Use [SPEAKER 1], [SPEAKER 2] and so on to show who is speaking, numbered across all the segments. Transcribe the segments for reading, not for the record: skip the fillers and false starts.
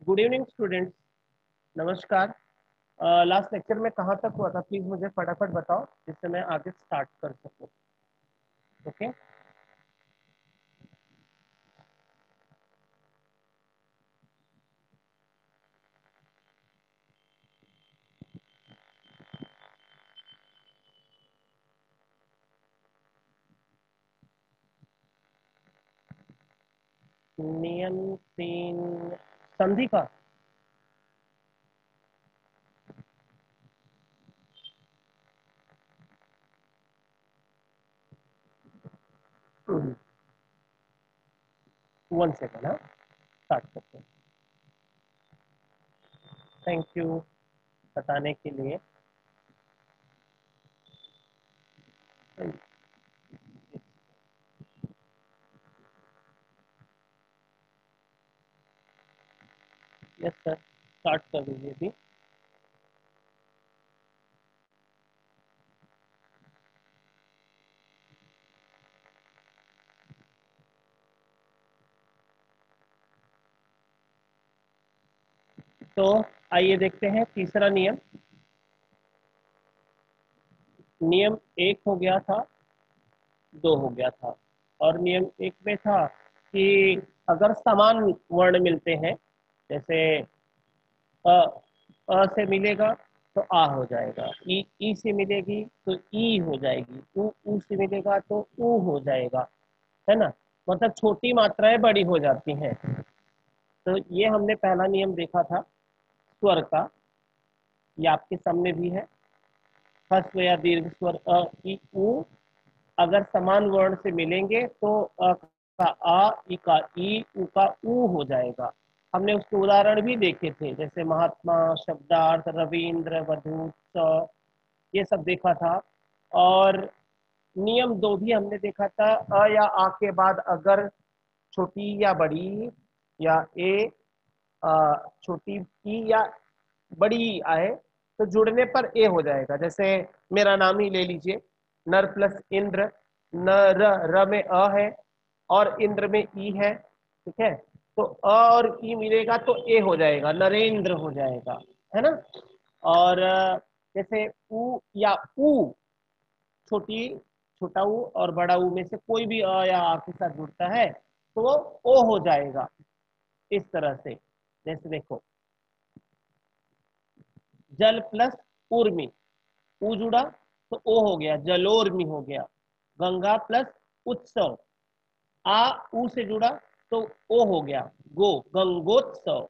[SPEAKER 1] Good evening students. नमस्कार। Last lecture में कहाँ तक हुआ था, प्लीज मुझे फटाफट बताओ जिससे मैं आगे स्टार्ट कर सकूँ। ओके। नियम 3 संधि का। वन सेकेंड, हाँ, स्टार्ट करते हैं। थैंक यू बताने के लिए। यस सर, स्टार्ट कर दीजिए अभी। तो आइए देखते हैं तीसरा नियम। नियम 1 हो गया था, 2 हो गया था, और नियम 1 में था कि अगर समान वर्ण मिलते हैं, जैसे अ अ से मिलेगा तो आ हो जाएगा, ई से मिलेगी तो ई हो जाएगी, ऊ से मिलेगा तो ऊ हो जाएगा, है ना। मतलब छोटी मात्राएं बड़ी हो जाती हैं। तो ये हमने पहला नियम देखा था स्वर का। ये आपके सामने भी है। ह्रस्व या दीर्घ स्वर अ ई ऊ अगर समान वर्ण से मिलेंगे तो अ का आ, ई का ई, ऊ का ऊ हो जाएगा। हमने उसके उदाहरण भी देखे थे, जैसे महात्मा, शब्दार्थ, रविंद्र, वधूत, ये सब देखा था। और नियम 2 भी हमने देखा था, अ या आ के बाद अगर छोटी या बड़ी या ए छोटी ई या बड़ी आए तो जुड़ने पर ए हो जाएगा। जैसे मेरा नाम ही ले लीजिए, नर प्लस इंद्र। न र में अ है और इंद्र में ई है, ठीक है। तो अ और ई मिलेगा तो ए हो जाएगा, नरेंद्र हो जाएगा, है ना। और जैसे ऊ या ऊ, छोटी छोटा ऊ और बड़ा ऊ में से कोई भी अ या आ के साथ जुड़ता है तो वो ओ हो जाएगा, इस तरह से। जैसे देखो, जल प्लस उर्मी, ऊ जुड़ा तो ओ हो गया, जलोर्मी हो गया। गंगा प्लस उत्सव, आ ऊ से जुड़ा तो ओ हो गया, गो, गंगोत्सव।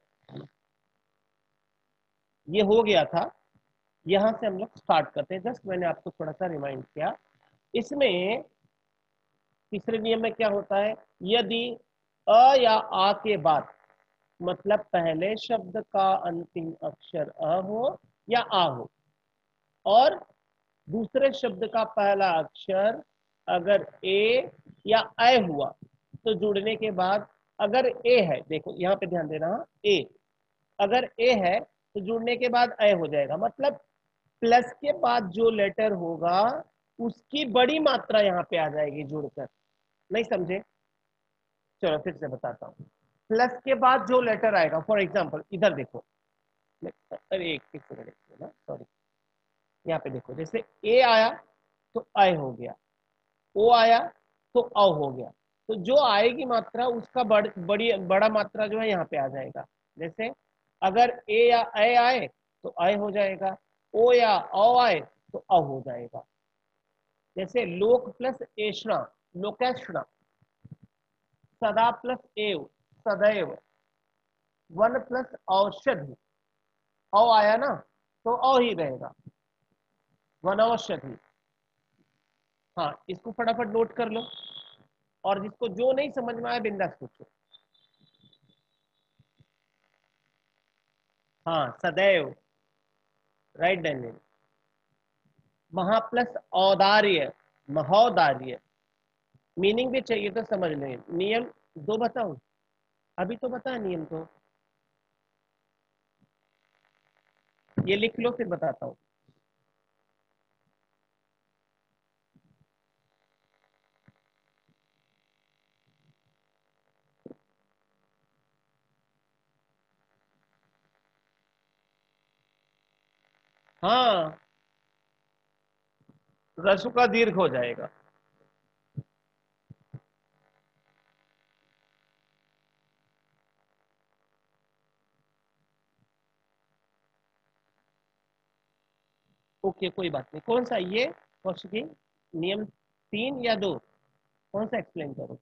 [SPEAKER 1] ये हो गया था। यहां से हम लोग स्टार्ट करते हैं। जस्ट मैंने आपको थोड़ा सा रिमाइंड किया। इसमें तीसरे नियम में क्या होता है, यदि अ या आ के बाद, मतलब पहले शब्द का अंतिम अक्षर अ हो या आ हो, और दूसरे शब्द का पहला अक्षर अगर ए या ऐ हुआ तो जुड़ने के बाद, अगर ए है, देखो यहाँ पे ध्यान देना, ए अगर ए है तो जुड़ने के बाद ऐ हो जाएगा। मतलब प्लस के बाद जो लेटर होगा उसकी बड़ी मात्रा यहाँ पे आ जाएगी जुड़कर। नहीं समझे? चलो फिर से बताता हूँ। प्लस के बाद जो लेटर आएगा, फॉर एग्जाम्पल इधर देखो, अरे एक सेकंड ना, सॉरी। यहाँ पे देखो, जैसे ए आया तो ऐ हो गया, ओ आया तो औ हो गया। तो जो आएगी मात्रा उसका बड़ा मात्रा जो है यहाँ पे आ जाएगा। जैसे अगर ए या ऐ आए तो ऐ हो जाएगा, ओ या औ आए तो अ हो जाएगा। जैसे लोक प्लस एषणा, लोकेशणा। सदा प्लस एव, सदैव। वन प्लस औषधि, औ आया ना तो औ ही रहेगा, वन औषधि। हाँ, इसको फटाफट नोट कर लो, और जिसको जो नहीं समझ में आया बिंदास पूछो। हाँ, सदैव, राइट डैनियल। महा प्लस औदार्य, महोदार्य। मीनिंग भी चाहिए तो समझ लें। नियम 2 बताऊं? अभी तो बता नियम तो, ये लिख लो फिर बताता हूँ। हाँ, रसु का दीर्घ हो जाएगा। ओके, कोई बात नहीं। कौन सा ये कौशिकी, नियम 3 या 2? कौन सा एक्सप्लेन करो?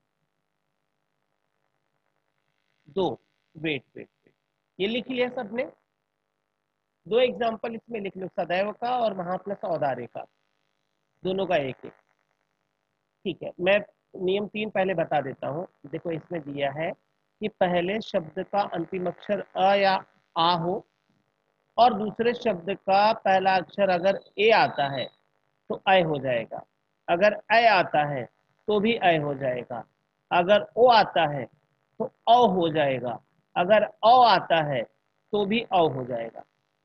[SPEAKER 1] 2। वेट वेट वेट, ये लिख लिया सबने? 2 एग्जाम्पल इसमें लिख लो, सदैव का और महाप्लस औदार्य का, दोनों का एक एक। ठीक है, मैं नियम 3 पहले बता देता हूँ। देखो, इसमें दिया है कि पहले शब्द का अंतिम अक्षर अ या आ हो, और दूसरे शब्द का पहला अक्षर अगर ए आता है तो अय हो जाएगा, अगर अय आता है तो भी अय हो जाएगा, अगर ओ आता है तो अ हो जाएगा, अगर औ आता है तो भी अ हो जाएगा।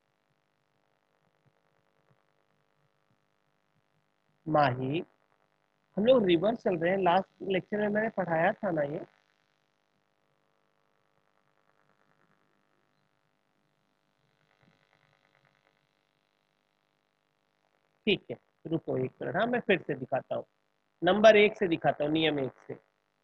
[SPEAKER 1] माही, हम लोग रिवर्स चल रहे हैं, लास्ट लेक्चर में मैंने पढ़ाया था ना ये। ठीक है, रुको एक मिनट, हाँ मैं फिर से दिखाता हूँ, नंबर 1 से दिखाता हूँ, नियम 1 से।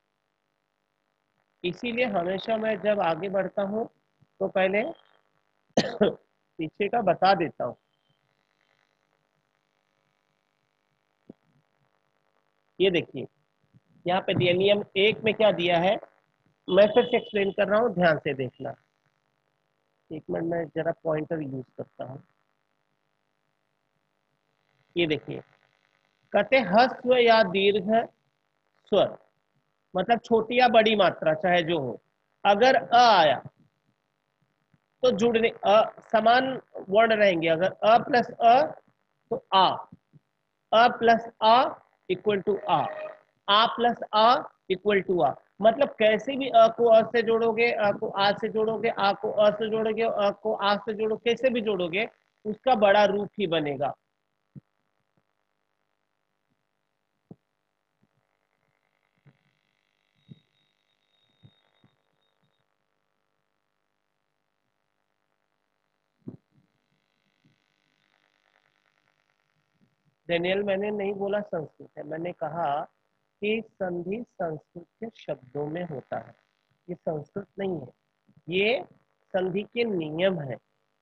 [SPEAKER 1] इसीलिए हमेशा मैं जब आगे बढ़ता हूँ तो पहले पीछे का बता देता हूँ। ये देखिए, यहाँ पे दिया नियम 1 में क्या दिया है, मैं फिर से एक्सप्लेन कर रहा हूँ, ध्यान से देखना। एक मिनट, मैं जरा पॉइंटर यूज करता हूँ। ये देखिए, कहते हस्व या दीर्घ स्वर, मतलब छोटी या बड़ी मात्रा चाहे जो हो, अगर अ आया तो जुड़ने समान वर्ण रहेंगे। अगर अ प्लस अ तो अ प्लस आ इक्वल टू आ प्लस आ इक्वल टू आ। मतलब कैसे भी अ को अ से जोड़ोगे, अ को आ से जोड़ोगे, आ को अ से जोड़ोगे, अ को आ से जोड़ो, कैसे भी जोड़ोगे उसका बड़ा रूप ही बनेगा। डेनियल, मैंने नहीं बोला संस्कृत है, मैंने कहा कि संधि संस्कृत के शब्दों में होता है, ये संस्कृत नहीं है, ये संधि के नियम है।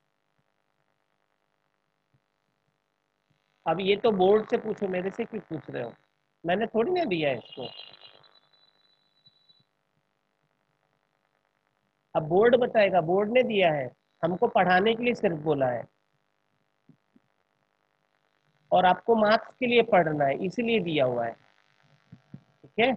[SPEAKER 1] अब ये तो बोर्ड से पूछो, मेरे से क्यों पूछ रहे हो? मैंने थोड़ी ना दिया है इसको। अब बोर्ड बताएगा, बोर्ड ने दिया है, हमको पढ़ाने के लिए सिर्फ बोला है, और आपको मार्क्स के लिए पढ़ना है, इसीलिए दिया हुआ है। ठीक है,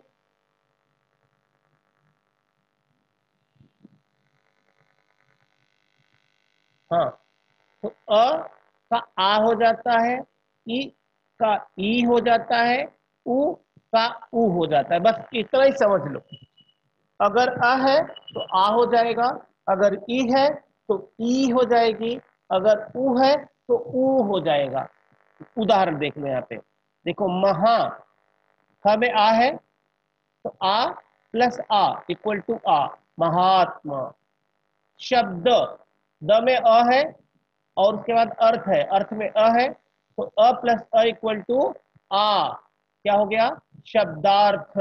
[SPEAKER 1] हाँ। तो अ का आ हो जाता है, ई का ई हो जाता है, उ का उ हो जाता है, बस इतना ही समझ लो। अगर अ है तो आ हो जाएगा, अगर ई है तो ई हो जाएगी, अगर उ है तो उ हो जाएगा। उदाहरण देख लो यहाँ पे, देखो महा, ह में आ है तो आ प्लस आ इक्वल टू आ, महात्मा। शब्द, द में अ है और उसके बाद अर्थ है, अर्थ में अ है तो अ प्लस अ इक्वल टू आ, क्या हो गया? शब्दार्थ।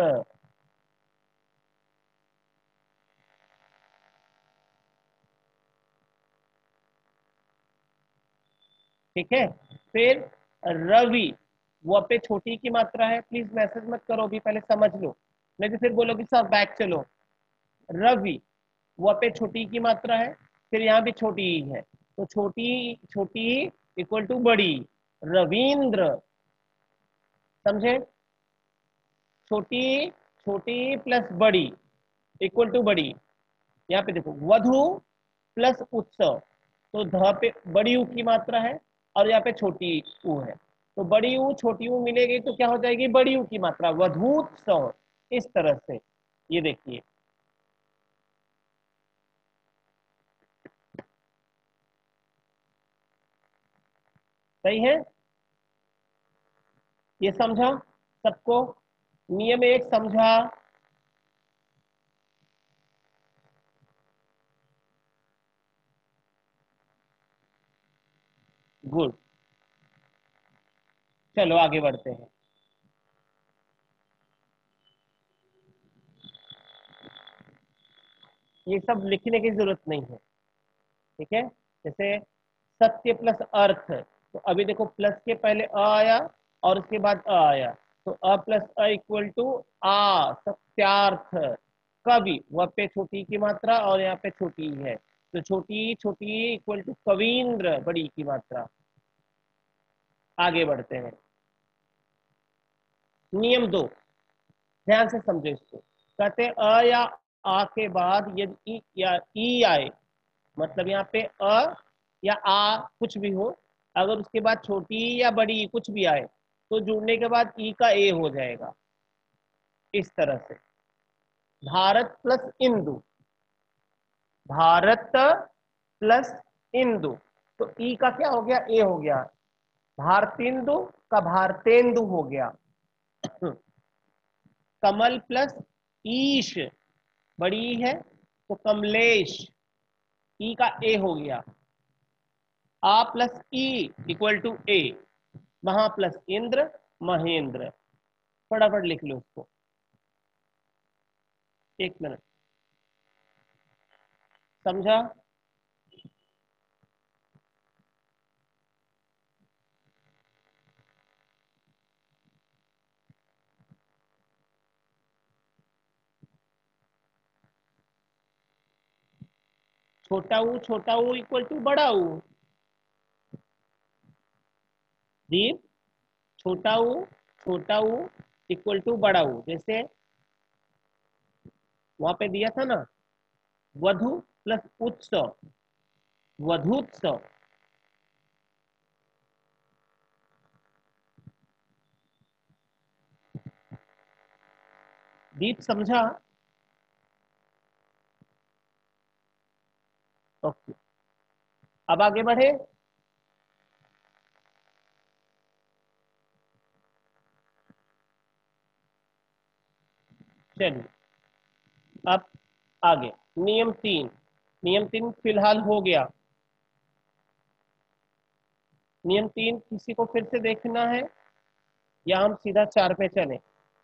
[SPEAKER 1] ठीक है, फिर रवि, वो पे छोटी की मात्रा है, प्लीज मैसेज मत करो, अभी पहले समझ लो, नहीं तो फिर बोलोगे सर बैक चलो। रवि, वो पे छोटी की मात्रा है, फिर यहाँ भी छोटी ही है, तो छोटी छोटी इक्वल टू बड़ी, रविंद्र। समझे? छोटी छोटी प्लस बड़ी इक्वल टू बड़ी। यहाँ पे देखो, वधु प्लस उत्सव, तो ध पे बड़ी ऊ की मात्रा है और यहाँ पे छोटी ऊ है, तो बड़ी ऊ छोटी ऊ मिलेगी तो क्या हो जाएगी? बड़ी ऊ की मात्रा, वधूत्सव। इस तरह से ये देखिए, सही है? ये समझा सबको? नियम 1 समझा? गुड। चलो आगे बढ़ते हैं। ये सब लिखने की जरूरत नहीं है, ठीक है। जैसे सत्य प्लस अर्थ, तो अभी देखो प्लस के पहले अ आया और उसके बाद अ आया, तो अ प्लस अ इक्वल टू आ, सत्यार्थ। कवि, वह पे छोटी की मात्रा और यहाँ पे छोटी है, तो छोटी छोटी इक्वल टू कवींद्र, बड़ी की मात्रा। आगे बढ़ते हैं। नियम 2, ध्यान से समझो इसको। कहते हैं अ या आ के बाद यदि ई या ई आए, मतलब यहाँ पे अ या आ कुछ भी हो, अगर उसके बाद छोटी या बड़ी कुछ भी आए तो जुड़ने के बाद ई का ए हो जाएगा, इस तरह से। भारत प्लस इंदु, भारत प्लस इंदु, तो ई का क्या हो गया, ए हो गया। भारतेंदु का भारतेंदु हो गया। कमल प्लस ईश, बड़ी है तो कमलेश, ई का ए हो गया। आ प्लस ई इक्वल टू ए, महा प्लस इंद्र, महेंद्र। फटाफट लिख लो उसको, 1 मिनट। समझा? छोटा ऊ इक्वल टू बड़ा ऊ। दीप, छोटा ऊ इक्वल टू बड़ा ऊ। जैसे वहां पे दिया था ना, वधु प्लस उत्सव, वधुत्सव। दीप समझा? ओके, अब आगे बढ़े। चलिए अब आगे। नियम 3, नियम 3 फिलहाल हो गया। नियम 3 किसी को फिर से देखना है या हम सीधा 4 पे चले?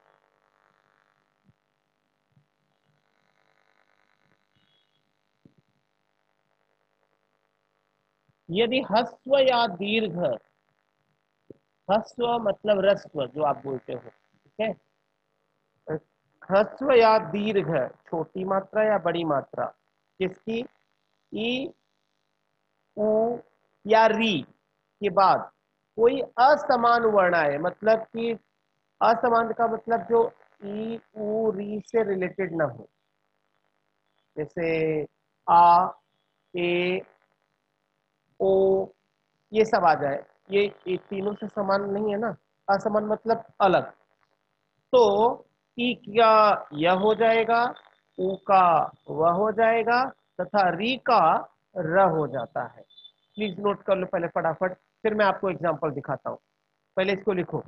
[SPEAKER 1] यदि ह्रस्व या दीर्घ, ह्रस्व मतलब रस्व जो आप बोलते हो, ठीक है। ह्रस्व या दीर्घ, छोटी मात्रा या बड़ी मात्रा, किसकी, ई, उ या री के बाद कोई असमान वर्ण आए, मतलब कि असमान का मतलब जो ई उ री से रिलेटेड ना हो, जैसे आ, ए, ओ, ये सब आ जाए, ये तीनों से समान नहीं है ना, असमान मतलब अलग। तो ई का यह हो जाएगा, उ का वह हो जाएगा, तथा री का र हो जाता है। प्लीज नोट कर लो पहले फटाफट, फिर मैं आपको एग्जांपल दिखाता हूं। पहले इसको लिखो।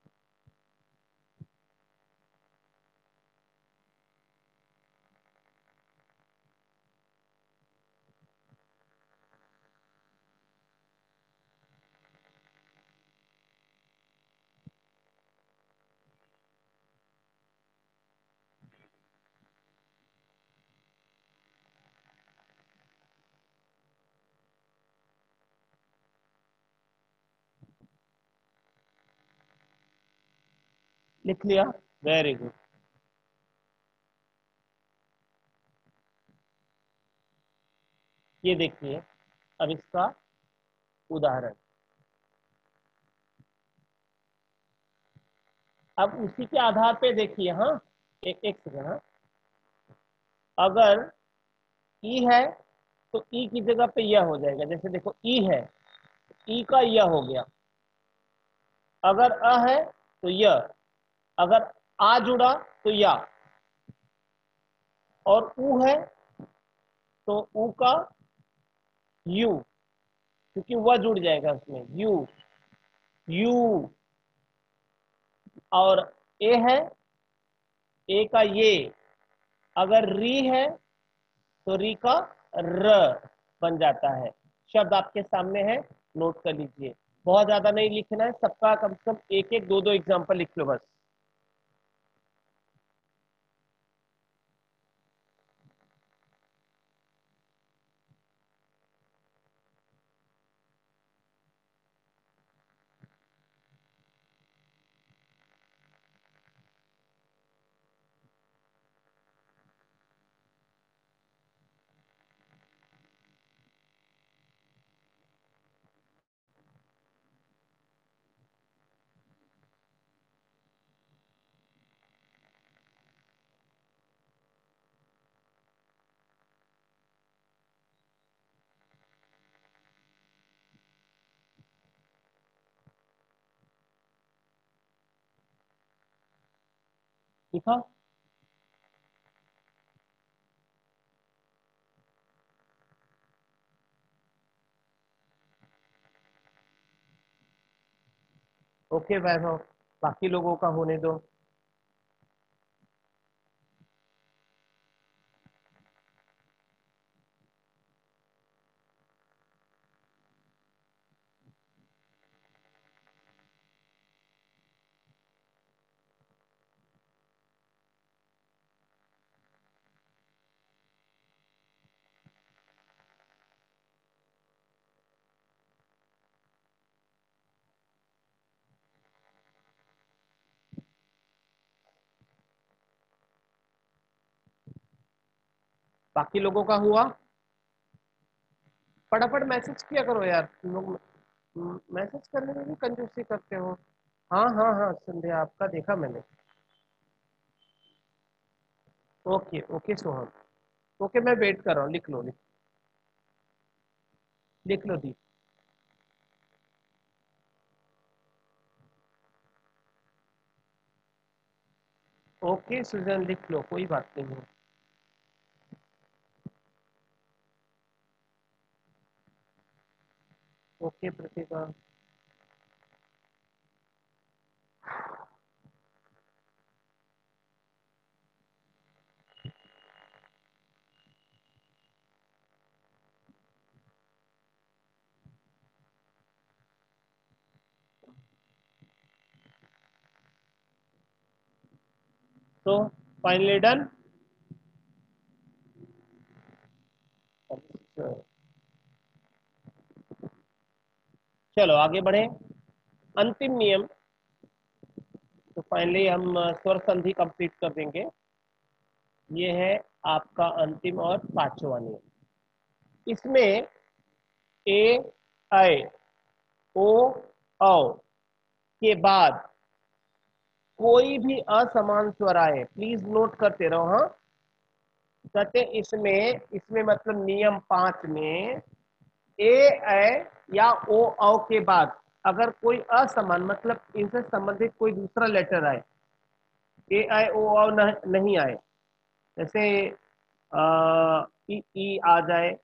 [SPEAKER 1] लिख लिया, वेरी गुड। ये देखिए अब इसका उदाहरण। अब उसी के आधार पे देखिए, हाँ, एक एक सेकंड, हाँ। अगर ई है तो ई की जगह पे यह हो जाएगा, जैसे देखो ई है, ई का यह हो गया। अगर अ है तो यह, अगर आ जुड़ा तो या, और उ है तो उ का यू, क्योंकि वह जुड़ जाएगा उसमें, यू, यू। और ए है, ए का ये, अगर री है तो री का र बन जाता है। शब्द आपके सामने है, नोट कर लीजिए। बहुत ज्यादा नहीं लिखना है, सबका कम से कम एक एक दो दो एग्जाम्पल लिख लो बस। लिखा? ओके वैभव, बाकी लोगों का होने दो। बाकी लोगों का हुआ? फटाफट मैसेज किया करो यार तुम लोग, मैसेज करने में भी कंजूसी करते हो। हाँ हाँ हाँ, संध्या आपका देखा मैंने। Okay okay Soham. ओके मैं वेट कर रहा हूँ, लिख लो लिख लो दी। ओके सुजन लिख लो, कोई बात नहीं है। ओके प्रतिभा। तो फाइनली डन। अच्छा, चलो आगे बढ़े। अंतिम नियम। तो फाइनली हम स्वर संधि कंप्लीट कर देंगे। ये है आपका अंतिम और पांचवा नियम। इसमें ए, ऐ, ओ, औ के बाद कोई भी असमान स्वर आए, प्लीज नोट करते रहो। हाँ, कहते इसमें इसमें मतलब नियम 5 में ए, ऐ या ओ, औ के बाद अगर कोई असमान मतलब इनसे संबंधित कोई दूसरा लेटर आए, ए, ऐ, ओ, औ नहीं आए, जैसे ई आ जाए,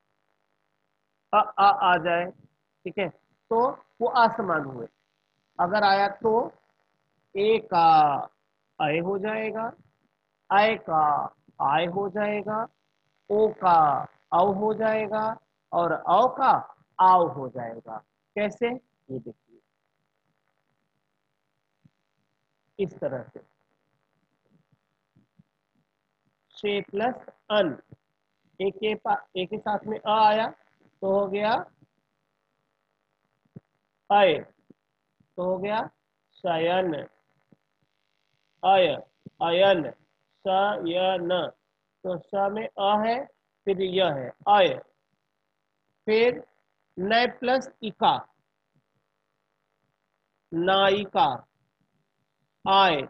[SPEAKER 1] आ जाए, ठीक है, तो वो असमान हुए। अगर आया तो ए का अय हो जाएगा, आय का आय हो जाएगा, ओ का औ हो जाएगा, और औ का आव हो जाएगा। कैसे, ये देखिए इस तरह से। शे प्लस अन, एक के साथ में अ आया तो हो गया अय, तो हो गया शयन, अय, अयन, शयन। तो श में अ है, फिर यह है अय, फिर नय प्लस इका, नायिका, आय,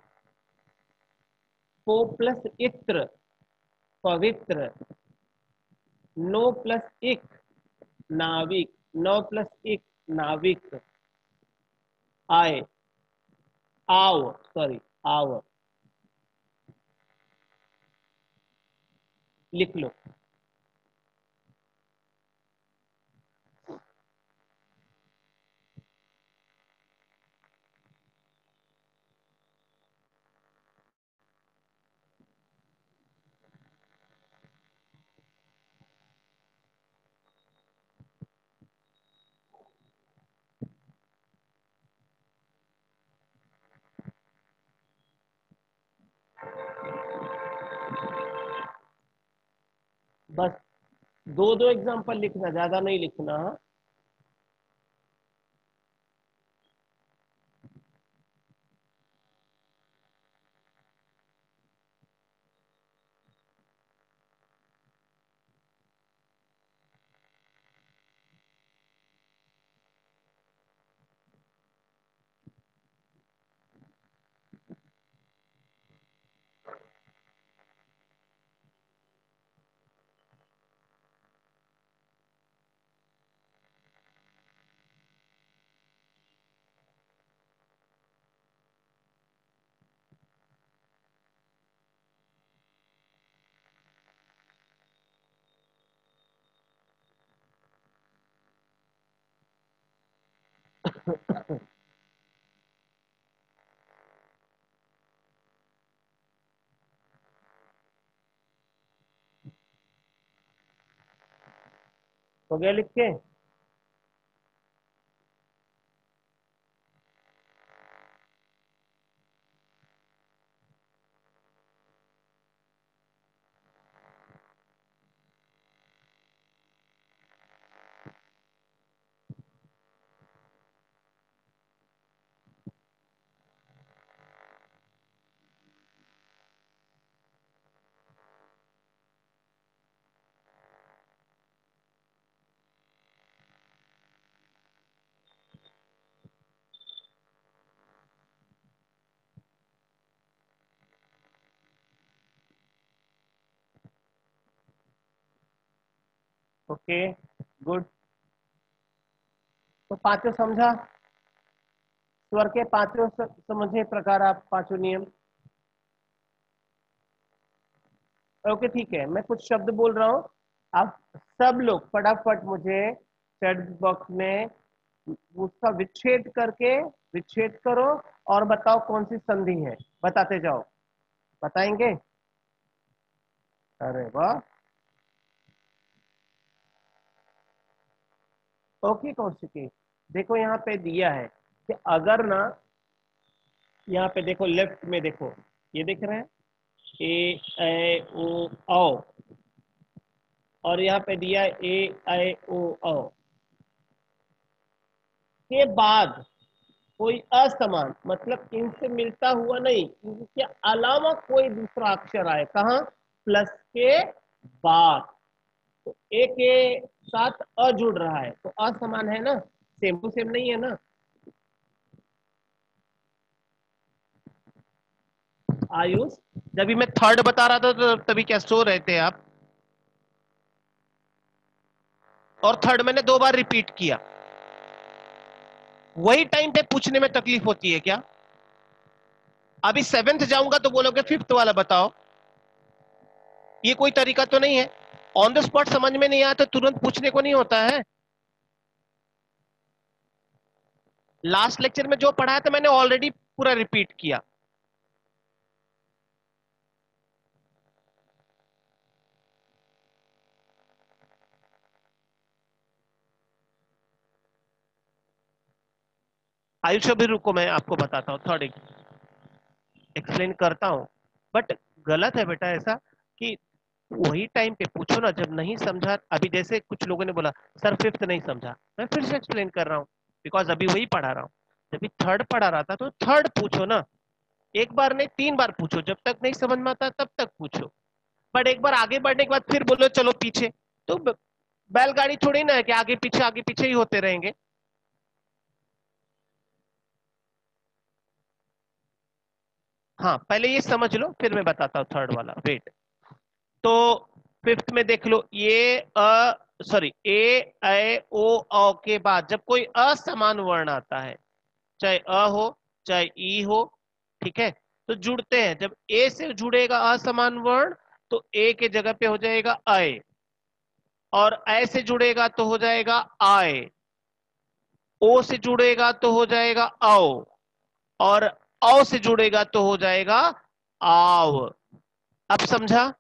[SPEAKER 1] पो प्लस इत्र, पवित्र, नो प्लस इक, नाविक, नौ प्लस इक, नाविक, आय, आव, सॉरी आव, लिख लो। बस दो दो एग्जाम्पल लिखना, ज्यादा नहीं लिखना। हो गया लिख के? Okay, good. तो पांचों समझा? स्वर के पांचों समझे प्रकार, आप पांचों नियम? ओके ठीक है, मैं कुछ शब्द बोल रहा हूँ, आप सब लोग फटाफट मुझे चैट बॉक्स में उसका विच्छेद करके, विच्छेद करो और बताओ कौन सी संधि है, बताते जाओ। बताएंगे? अरे वाह। ओके कौशिकी, देखो यहाँ पे दिया है कि अगर ना, यहाँ पे देखो लेफ्ट में देखो, ये देख रहे हैं, ए ऐ ओ औ, और यहाँ पे दिया है ए ऐ ओ औ के बाद कोई असमान, मतलब इनसे मिलता हुआ नहीं, इनके अलावा कोई दूसरा अक्षर आए, कहा? प्लस के बाद। तो ए के साथ अ जुड़ रहा है तो असमान है ना, सेम टू सेम नहीं है ना? आयुष, जब भी मैं थर्ड बता रहा था तो तभी क्या सो रहे थे आप? और थर्ड मैंने दो बार रिपीट किया, वही टाइम पे पूछने में तकलीफ होती है क्या? अभी सेवेंथ जाऊंगा तो बोलोगे फिफ्थ वाला बताओ, ये कोई तरीका तो नहीं है? ऑन द स्पॉट समझ में नहीं आया तो तुरंत पूछने को नहीं होता है? लास्ट लेक्चर में जो पढ़ाया था मैंने ऑलरेडी पूरा रिपीट किया। आयुष अभी रुको, मैं आपको बताता हूँ, थर्ड एक्सप्लेन करता हूँ। बट गलत है बेटा ऐसा कि वही टाइम पे पूछो ना, जब नहीं समझा, अभी जैसे कुछ लोगों ने बोला सर फिफ्थ नहीं समझा, मैं फिर से एक्सप्लेन कर रहा हूँ, बिकॉज अभी वही पढ़ा रहा हूँ। जब थर्ड पढ़ा रहा था तो थर्ड पूछो ना, एक बार नहीं तीन बार पूछो, जब तक नहीं समझ में आता तब तक पूछो। बट एक बार आगे बढ़ने के बाद फिर बोलो चलो पीछे, तो बैलगाड़ी थोड़ी ना है कि आगे पीछे ही होते रहेंगे। हाँ पहले ये समझ लो फिर मैं बताता हूँ थर्ड वाला, वेट। तो फिफ्थ में देख लो, ये सॉरी, ए ऐ ओ औ के बाद जब कोई असमान वर्ण आता है, चाहे अ हो चाहे ई हो, ठीक है, तो जुड़ते हैं। जब ए से जुड़ेगा असमान वर्ण तो ए के जगह पे हो जाएगा आए, और ऐ से जुड़ेगा तो हो जाएगा आए, ओ से जुड़ेगा तो हो जाएगा आओ, और औ से जुड़ेगा तो हो जाएगा आव। अब समझा?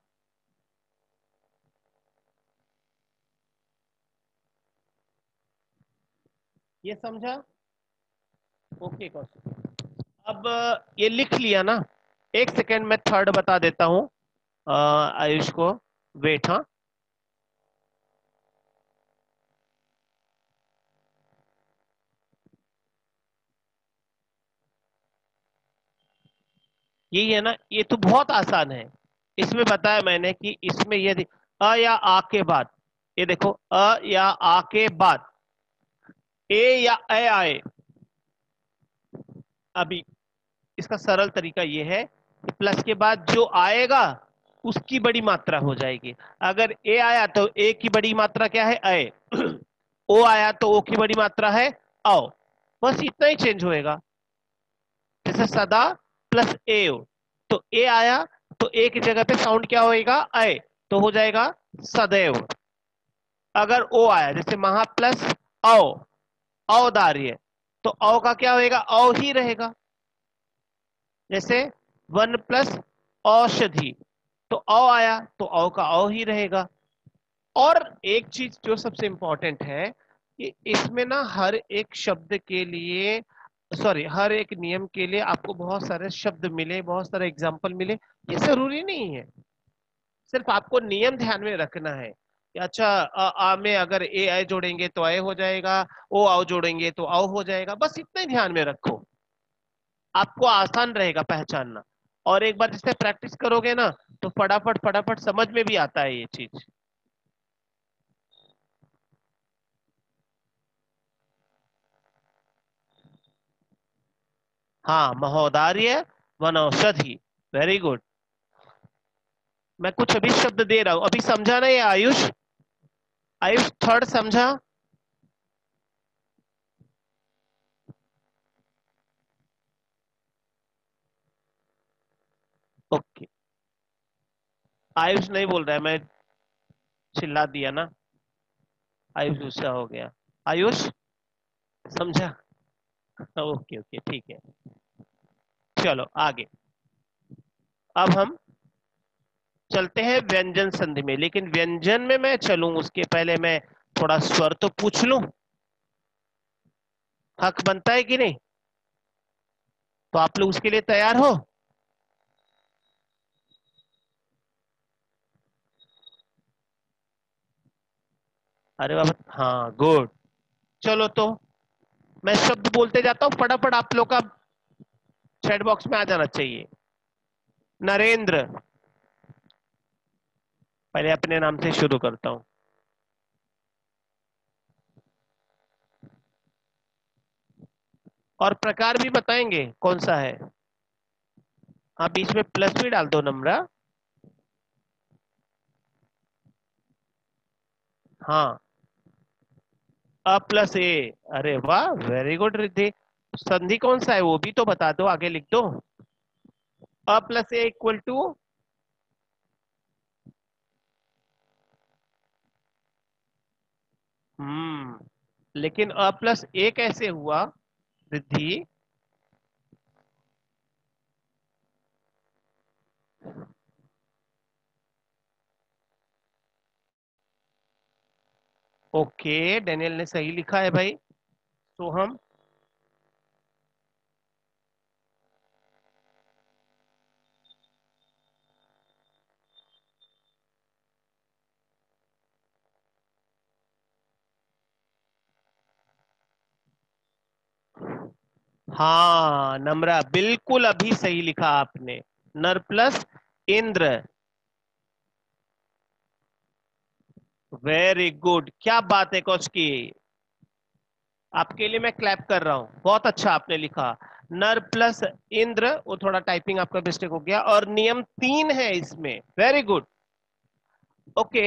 [SPEAKER 1] ये समझा? ओके कौशिक, अब ये लिख लिया ना? एक सेकेंड मैं थर्ड बता देता हूं आयुष को, वेट। हाँ यही है ना, ये तो बहुत आसान है। इसमें बताया मैंने कि इसमें यदि अ या आ के बाद, ये देखो अ या आ के बाद ए या ए आए, अभी इसका सरल तरीका ये है कि प्लस के बाद जो आएगा उसकी बड़ी मात्रा हो जाएगी। अगर ए आया तो ए की बड़ी मात्रा क्या है, ए। ओ आया तो ओ की बड़ी मात्रा है आओ। बस इतना ही चेंज होएगा। जैसे सदा प्लस ए हो, तो ए आया तो ए की जगह पे साउंड क्या होएगा, ए, तो हो जाएगा सदैव। अगर ओ आया जैसे महा प्लस औ, औदार्य, तो औ का क्या होएगा, औ ही रहेगा। जैसे वन प्लस औषधि, तो औ आया तो औ का औ ही रहेगा। और एक चीज जो सबसे इंपॉर्टेंट है कि इसमें ना हर एक शब्द के लिए, सॉरी, हर एक नियम के लिए आपको बहुत सारे शब्द मिले, बहुत सारे एग्जाम्पल मिले, ये जरूरी नहीं है। सिर्फ आपको नियम ध्यान में रखना है कि अच्छा आ में अगर ए आई जोड़ेंगे तो आए हो जाएगा, ओ आओ जोड़ेंगे तो आओ हो जाएगा, बस इतना ही ध्यान में रखो। आपको आसान रहेगा पहचानना। और एक बार जिससे प्रैक्टिस करोगे ना, तो फटाफट फटाफट समझ में भी आता है ये चीज। हाँ, महोदार्य वनौषधि, वेरी गुड। मैं कुछ अभी शब्द दे रहा हूं, अभी समझा ना ये आयुष? आयुष थर्ड समझा? ओके। आयुष नहीं बोल रहा है, मैं चिल्ला दिया ना, आयुष गुस्सा हो गया। आयुष समझा? ओके ओके ठीक है। चलो आगे। अब हम चलते हैं व्यंजन संधि में, लेकिन व्यंजन में मैं चलूं उसके पहले मैं थोड़ा स्वर तो पूछ लूं। हक बनता है कि नहीं? तो आप लोग उसके लिए तैयार हो? अरे बाबा, हाँ गुड। चलो तो मैं शब्द बोलते जाता हूँ, फटाफट आप लोग का चैट बॉक्स में आ जाना चाहिए। नरेंद्र, पहले अपने नाम से शुरू करता हूँ। और प्रकार भी बताएंगे कौन सा है? हाँ, बीच में प्लस भी डाल दो नम्रा। हाँ, अ प्लस ए। अरे वाह, वेरी गुड रिद्धि। संधि कौन सा है वो भी तो बता दो, आगे लिख दो। अ प्लस ए इक्वल टू, लेकिन अ प्लस ए कैसे हुआ रिद्धि? ओके, डेनियल ने सही लिखा है भाई। तो हम, हाँ नम्रा, बिल्कुल अभी सही लिखा आपने। नर प्लस इंद्र। वेरी गुड, क्या बात है कौश की। आपके लिए मैं क्लैप कर रहा हूं, बहुत अच्छा आपने लिखा। नर प्लस इंद्र, वो थोड़ा टाइपिंग आपका मिस्टेक हो गया, और नियम 3 है इसमें, वेरी गुड। ओके।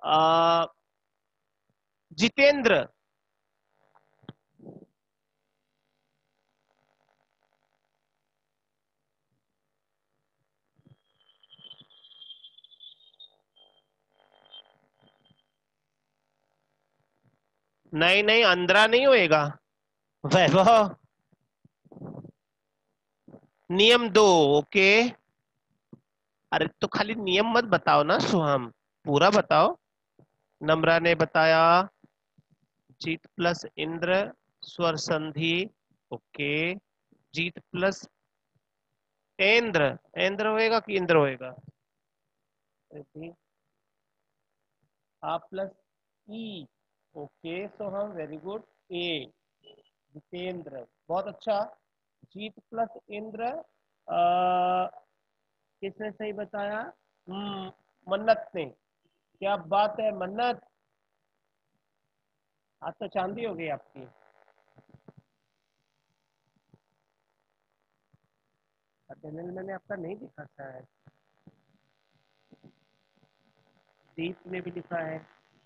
[SPEAKER 1] जितेंद्र। नहीं नहीं, अंद्रा नहीं होएगा। वैभव, नियम 2। ओके। अरे तो खाली नियम मत बताओ ना शुभम, पूरा बताओ। नम्रा ने बताया जीत प्लस इंद्र, स्वर संधि। ओके। जीत प्लस इंद्र, इंद्र होएगा कि इंद्र होएगा? आ प्लस ई। ओके, सो हम वेरी गुड। ए, जितेंद्र, बहुत अच्छा। जीत प्लस इंद्र, किसने सही बताया? मन्नत ने। क्या बात है मन्नत, आज तो चांदी हो गई आपकी। अटेंडेंस मैंने आपका नहीं दिखा शायद, दीप ने भी लिखा है।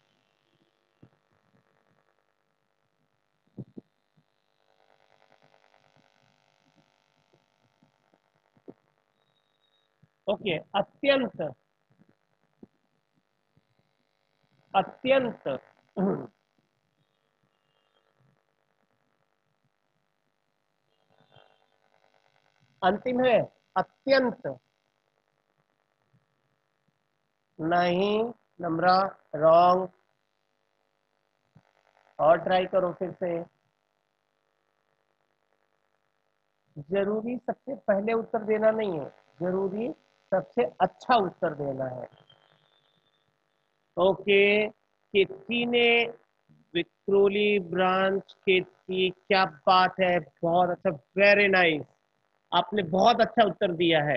[SPEAKER 1] ओके, अत्यंत, अत्यंत। अंतिम है अत्यंत। नहीं नम्रा, रॉन्ग। और ट्राई करो फिर से। जरूरी सबसे पहले उत्तर देना नहीं है, जरूरी सबसे अच्छा उत्तर देना है। ओके, केतकी ने विक्रोली ब्रांच, केतकी, क्या बात है, बहुत अच्छा, वेरी नाइस। आपने बहुत अच्छा उत्तर दिया है।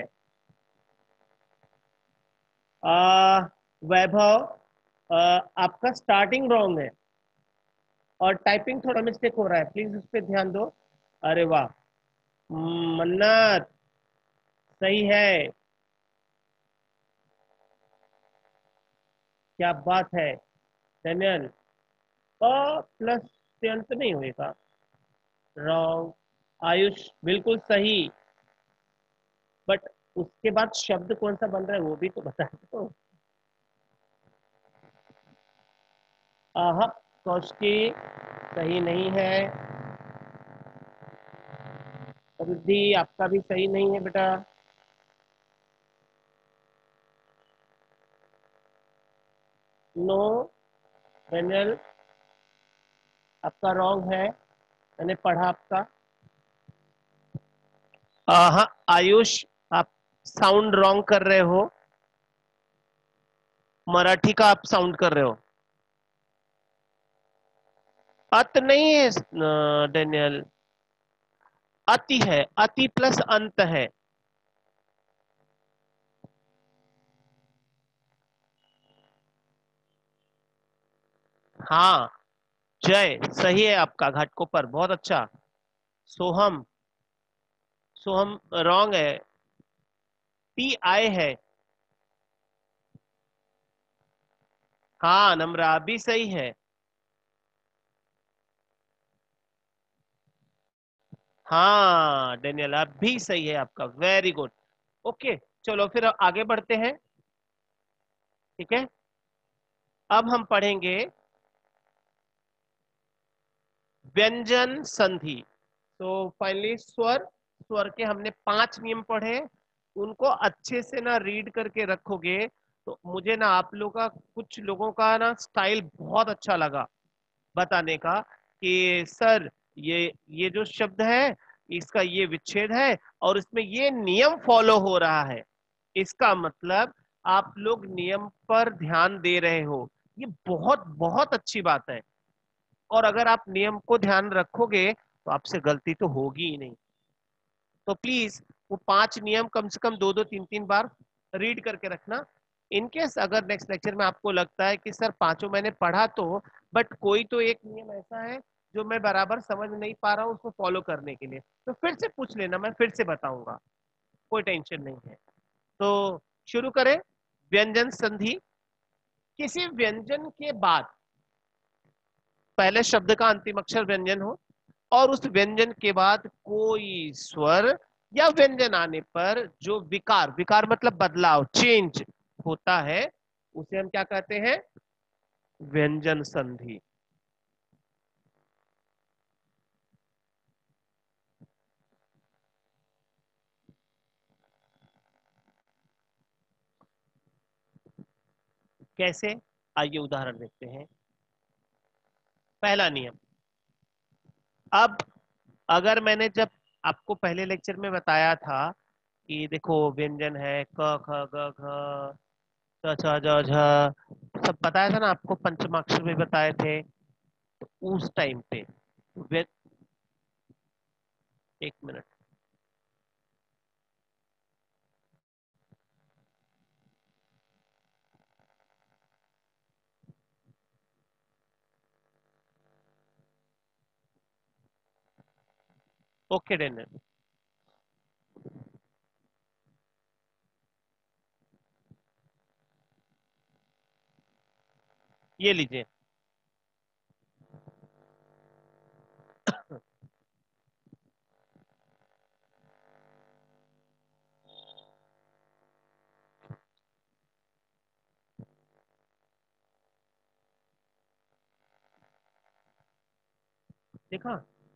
[SPEAKER 1] वैभव, आपका स्टार्टिंग रॉन्ग है और टाइपिंग थोड़ा मिस्टेक हो रहा है, प्लीज उस पर ध्यान दो। अरे वाह, मन्नत सही है, क्या बात है। डैनियल, प्लस से अंत नहीं होएगा, रॉन्ग। आयुष बिल्कुल सही, बट उसके बाद शब्द कौन सा बन रहा है वो भी तो बता दो। आह, कौशिकी सही नहीं है। रिद्धि आपका भी सही नहीं है बेटा। नो, डैनियल आपका रॉन्ग है, मैंने पढ़ा आपका। हाँ आयुष, आप साउंड रॉन्ग कर रहे हो, मराठी का आप साउंड कर रहे हो। अत नहीं है डैनियल, अति है, अति प्लस अंत है। हाँ, जय सही है आपका, घाटकोपर बहुत अच्छा। सोहम, सोहम रॉन्ग है, टी आई है। हाँ नम्रा भी सही है। हाँ डेनियल आप भी सही है आपका, वेरी गुड। ओके, चलो फिर आगे बढ़ते हैं। ठीक है, अब हम पढ़ेंगे व्यंजन संधि। तो फाइनली स्वर, स्वर के हमने 5 नियम पढ़े, उनको अच्छे से ना रीड करके रखोगे तो मुझे ना आप लोग का, कुछ लोगों का ना स्टाइल बहुत अच्छा लगा बताने का, कि सर ये जो शब्द है इसका ये विच्छेद है और इसमें ये नियम फॉलो हो रहा है, इसका मतलब आप लोग नियम पर ध्यान दे रहे हो, ये बहुत बहुत अच्छी बात है। और अगर आप नियम को ध्यान रखोगे तो आपसे गलती तो होगी ही नहीं। तो प्लीज वो 5 नियम कम से कम 2-2 3-3 बार रीड करके रखना। इनकेस अगर नेक्स्ट लेक्चर में आपको लगता है कि सर पांचों मैंने पढ़ा तो, बट कोई तो एक नियम ऐसा है जो मैं बराबर समझ नहीं पा रहा हूँ उसको फॉलो करने के लिए, तो फिर से पूछ लेना, मैं फिर से बताऊंगा, कोई टेंशन नहीं है। तो शुरू करें। व्यंजन संधि, किसी व्यंजन के बाद पहले शब्द का अंतिम अक्षर व्यंजन हो और उस व्यंजन के बाद कोई स्वर या व्यंजन आने पर जो विकार, विकार मतलब बदलाव, चेंज होता है, उसे हम क्या कहते हैं? व्यंजन संधि। कैसे? आइए उदाहरण देखते हैं। पहला नियम, अब अगर मैंने जब आपको पहले लेक्चर में बताया था कि देखो व्यंजन है क ख ग घ च छ ज झ, सब बताया था ना आपको, पंचमाक्षर में बताए थे, तो उस टाइम पे एक मिनट, ओके डन। ये लीजिए। देखा?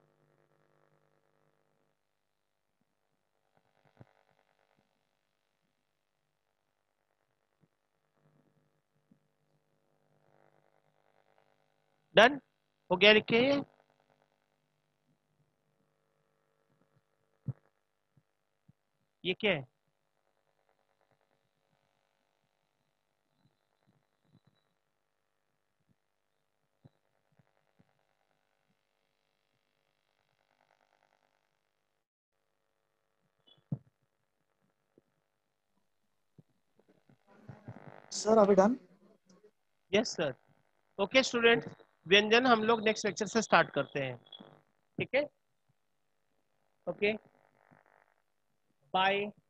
[SPEAKER 1] डन हो गया, लिखिए। ये क्या है?
[SPEAKER 2] सर अभी done.
[SPEAKER 1] Yes sir. Okay student, व्यंजन हम लोग नेक्स्ट लेक्चर से स्टार्ट करते हैं। ठीक है, ओके, बाय।